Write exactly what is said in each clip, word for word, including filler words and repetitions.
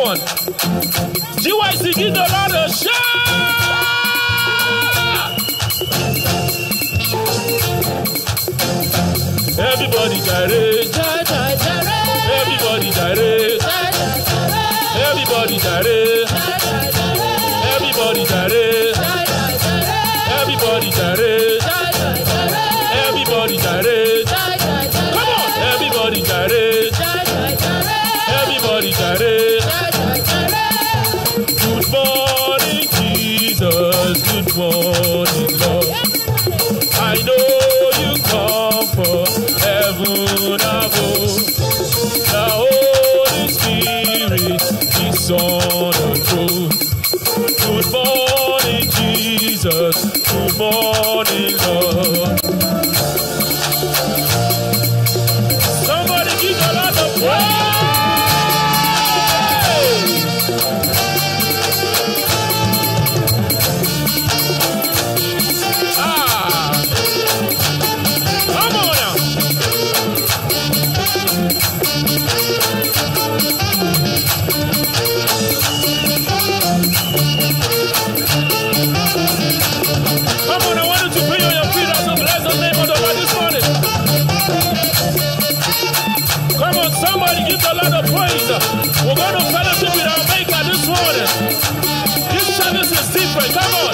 on. G Y C, give the Lord a shout. Everybody direct. Everybody direct. Everybody direct. Everybody direct. Everybody direct. Everybody direct. Come on, everybody direct. Everybody direct. Good morning, Jesus. Good morning, Lord. I know you come from heaven above. The Holy Spirit is on the throne. Good morning, Jesus. Good morning, Lord. Somebody give the Lord the praise. Ah, come on now. Come on, I want you to put on your feet as a bless the name of the Lord this morning. Come on, somebody give the Lord a praise. We're going to fellowship with our Maker this morning. This service is different. Come on.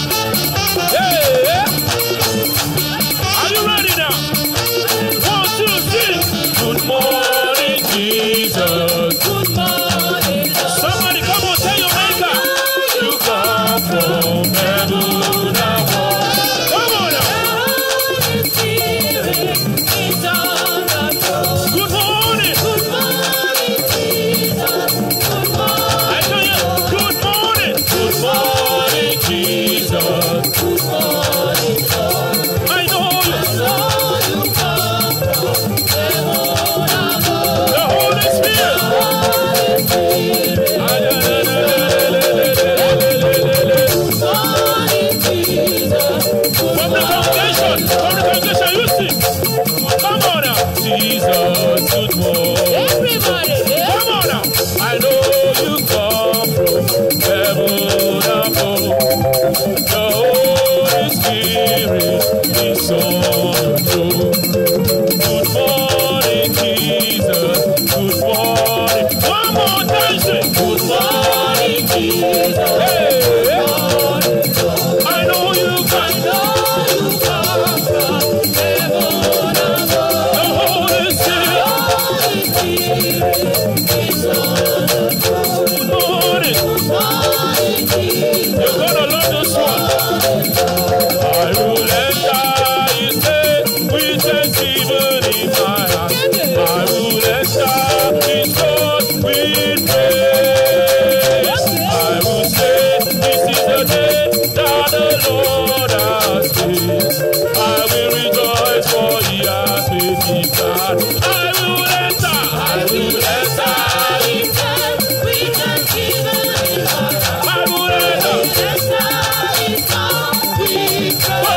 Yeah. Are you ready now? One, two, three. Good morning, Jesus. Good morning, Lord. Somebody come on, tell your Maker. You come from heaven above. Come on now. Good morning. Good morning, Jesus. Good morning. I tell you, good morning. Good morning, Jesus. Good morning, Lord. I know you. I know you come from heaven above. The Holy Spirit. The Holy Spirit. Good morning, Jesus. From the congregation, from the congregation, you sing. Come on now. Jesus, good morning. Everybody, yeah. Come on now. I know you come from heaven above. The Holy Spirit is on the throne. Good morning, Jesus. Good morning. One more time, say, good morning, Jesus. Hey. Good morning, Lord. I know you come. I know you come from heaven above. The Holy Spirit. Is on the throne. Good morning. Good morning, Jesus. You're gonna love this one. I will enter his gate with thanksgiving in my heart. I will enter his court with praise. I will say, this is the day that the Lord has made. I will rejoice, for he has made me glad. I will enter, I will enter his gate with thanksgiving in my heart. I will enter his court with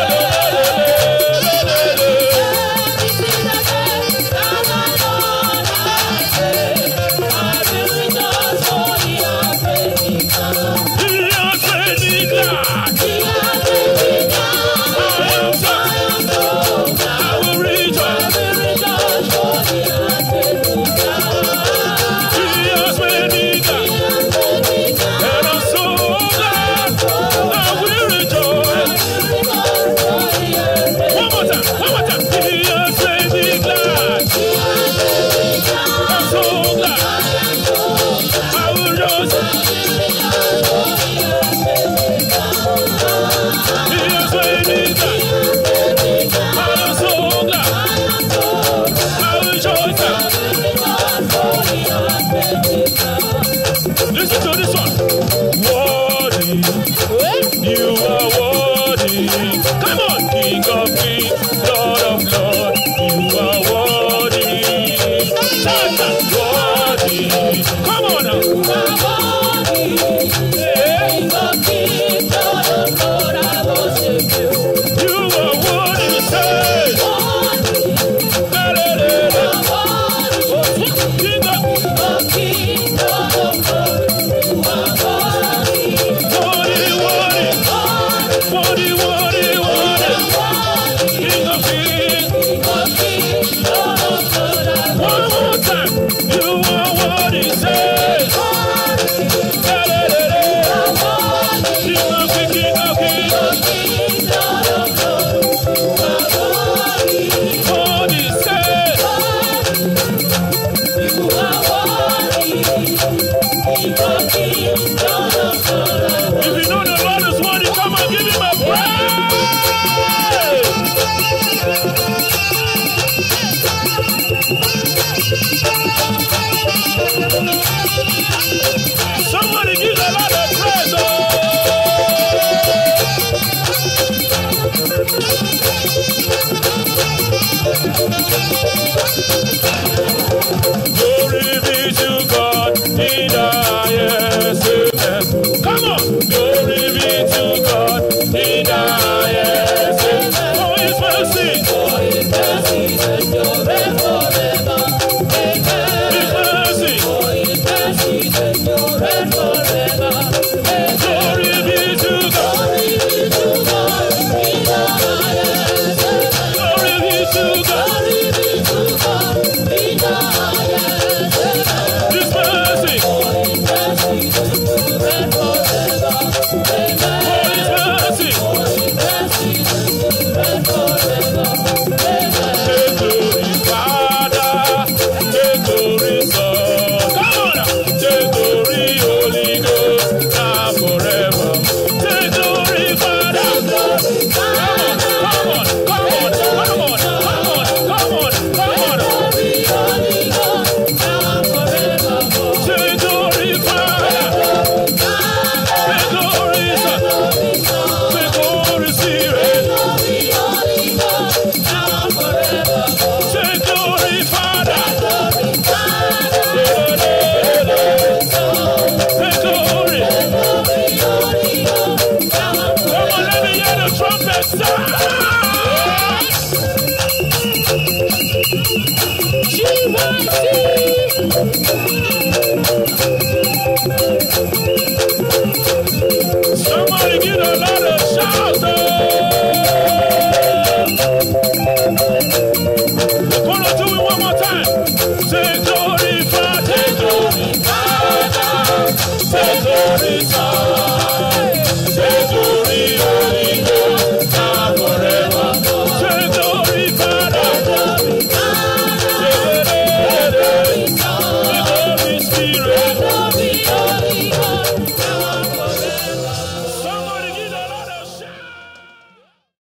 Listen to this one. Worthy, you are worthy. Come on, King of Kings, Lord of Lords.